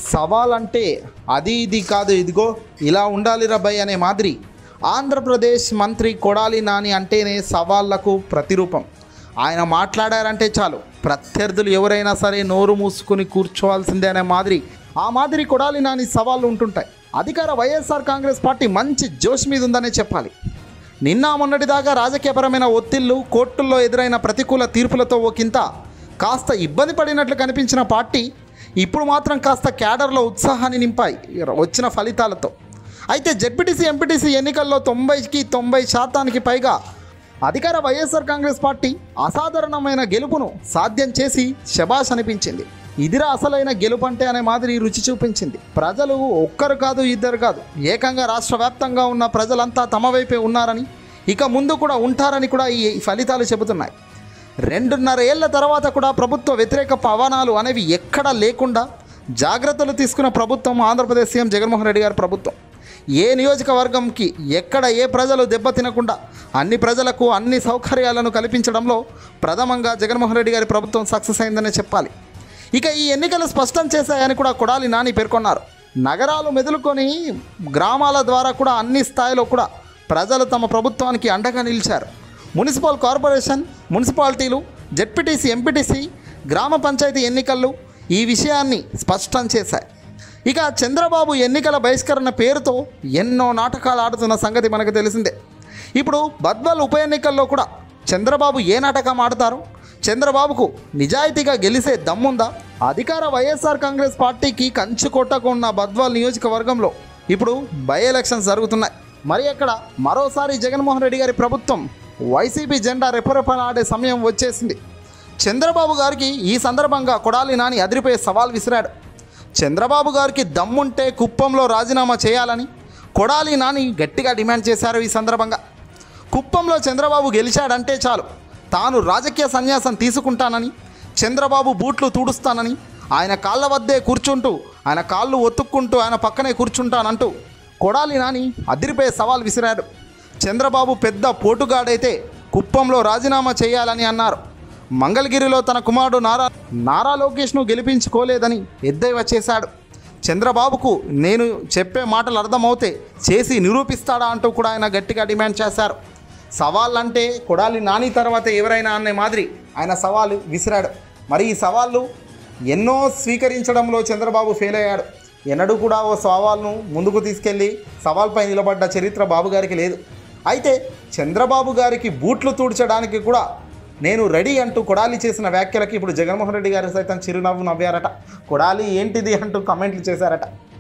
సవాల్ అంటే అది ఇది కాదు, ఇదిగో ఇలా ఉండాలి రబ్బాయి అనే మాదిరి ఆంధ్రప్రదేశ్ మంత్రి కొడాలి నాని అంటేనే సవాళ్లకు ప్రతిరూపం. ఆయన మాట్లాడారంటే చాలు ప్రత్యర్థులు ఎవరైనా సరే నోరు మూసుకుని కూర్చోవాల్సిందే అనే మాదిరి ఆ మాదిరి కొడాలి నాని సవాళ్ళు ఉంటుంటాయి. అధికార వైఎస్ఆర్ కాంగ్రెస్ పార్టీ మంచి జోష్ మీద ఉందనే చెప్పాలి. నిన్న మొన్నటిదాకా రాజకీయపరమైన ఒత్తిళ్లు, కోర్టుల్లో ఎదురైన ప్రతికూల తీర్పులతో ఒకంత కాస్త ఇబ్బంది పడినట్లు కనిపించిన పార్టీ ఇప్పుడు మాత్రం కాస్త క్యాడర్లో ఉత్సాహాన్ని నింపాయి వచ్చిన ఫలితాలతో. అయితే జెడ్పీటీసీ, ఎంపీటీసీ ఎన్నికల్లో 90కి 90% పైగా అధికార వైఎస్ఆర్ కాంగ్రెస్ పార్టీ అసాధారణమైన గెలుపును సాధ్యం చేసి శబాష్ అనిపించింది. ఇదిరా అసలైన గెలుపు అంటే అనే మాదిరి రుచి చూపించింది. ప్రజలు ఒక్కరు కాదు, ఇద్దరు కాదు, ఏకంగా రాష్ట్ర వ్యాప్తంగా ఉన్న ప్రజలంతా తమ వైపే ఉన్నారని, ఇక ముందు కూడా ఉంటారని కూడా ఈ ఫలితాలు చెబుతున్నాయి. 2.5 ఏళ్ల తర్వాత కూడా ప్రభుత్వ వ్యతిరేక పవనాలు అనేవి ఎక్కడా లేకుండా జాగ్రత్తలు తీసుకున్న ప్రభుత్వం ఆంధ్రప్రదేశ్ సీఎం జగన్మోహన్ రెడ్డి గారి ప్రభుత్వం. ఏ నియోజకవర్గంకి ఎక్కడ ఏ ప్రజలు దెబ్బతినకుండా అన్ని ప్రజలకు అన్ని సౌకర్యాలను కల్పించడంలో ప్రథమంగా జగన్మోహన్ రెడ్డి గారి ప్రభుత్వం సక్సెస్ అయిందనే చెప్పాలి. ఇక ఈ ఎన్నికలు స్పష్టం చేశాయని కూడా కొడాలి నాని పేర్కొన్నారు. నగరాలు మెదులుకొని గ్రామాల ద్వారా కూడా అన్ని స్థాయిలో కూడా ప్రజలు తమ ప్రభుత్వానికి అండగా నిలిచారు. మున్సిపల్ కార్పొరేషన్, మున్సిపాలిటీలు, జెడ్పీటీసీ, ఎంపీటీసీ, గ్రామ పంచాయతీ ఎన్నికలు ఈ విషయాన్ని స్పష్టం చేశాయి. ఇక చంద్రబాబు ఎన్నికల బహిష్కరణ పేరుతో ఎన్నో నాటకాలు ఆడుతున్న సంగతి మనకు తెలిసిందే. ఇప్పుడు బద్వల్ ఉప ఎన్నికల్లో కూడా చంద్రబాబు ఏ నాటకం ఆడతారు? చంద్రబాబుకు నిజాయితీగా గెలిసే దమ్ముందా? అధికార వైఎస్ఆర్ కాంగ్రెస్ పార్టీకి కంచుకొట్టకు ఉన్న బద్వాల్ నియోజకవర్గంలో ఇప్పుడు బై ఎలక్షన్స్ జరుగుతున్నాయి. మరి అక్కడ మరోసారి జగన్మోహన్ రెడ్డి గారి ప్రభుత్వం వైసీపీ జెండా రెపరెపలాడే సమయం వచ్చేసింది. చంద్రబాబు గారికి ఈ సందర్భంగా కొడాలి నాని అదిరిపోయే సవాల్ విసిరాడు. చంద్రబాబు గారికి దమ్ముంటే కుప్పంలో రాజీనామా చేయాలని కొడాలి నాని గట్టిగా డిమాండ్ చేశారు. ఈ సందర్భంగా కుప్పంలో చంద్రబాబు గెలిచాడంటే చాలు తాను రాజకీయ సన్యాసం తీసుకుంటానని, చంద్రబాబు బూట్లు తుడుస్తానని, ఆయన కాళ్ళ వద్దే కూర్చుంటూ, ఆయన కాళ్ళు ఒత్తుక్కుంటూ ఆయన పక్కనే కూర్చుంటానంటూ కొడాలి నాని అదిరిపోయే సవాల్ విసిరాడు. చంద్రబాబు పెద్ద పోటుగాడైతే కుప్పంలో రాజీనామా చేయాలని అన్నారు. మంగళగిరిలో తన కుమారుడు నారా లోకేష్ను గెలిపించుకోలేదని ఎద్దేవా చేశాడు. చంద్రబాబుకు నేను చెప్పే మాటలు అర్థమవుతే చేసి నిరూపిస్తాడా అంటూ కూడా ఆయన గట్టిగా డిమాండ్ చేశారు. సవాళ్ళంటే కొడాలి నాని తర్వాత ఎవరైనా అనే మాదిరి ఆయన సవాలు విసిరాడు. మరి ఈ సవాళ్ళు ఎన్నో స్వీకరించడంలో చంద్రబాబు ఫెయిల్ అయ్యాడు. ఎన్నడూ కూడా ఓ సవాల్ను ముందుకు తీసుకెళ్ళి సవాల్పై నిలబడ్డ చరిత్ర బాబు గారికి లేదు. అయితే చంద్రబాబు గారికి బూట్లు తూడ్చడానికి కూడా నేను రెడీ అంటూ కొడాలి చేసిన వ్యాఖ్యలకి ఇప్పుడు జగన్మోహన్ రెడ్డి గారు సైతం చిరునవ్వు నవ్వారట. కొడాలి ఏంటిది అంటూ కమెంట్లు చేశారట.